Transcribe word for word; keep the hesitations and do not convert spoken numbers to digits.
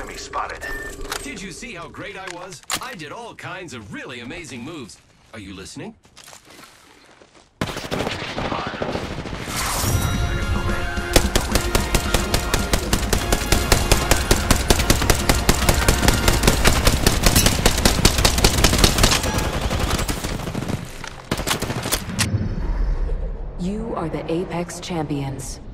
Enemy spotted. Did you see how great I was? I did all kinds of really amazing moves. Are you listening? You are the Apex Champions.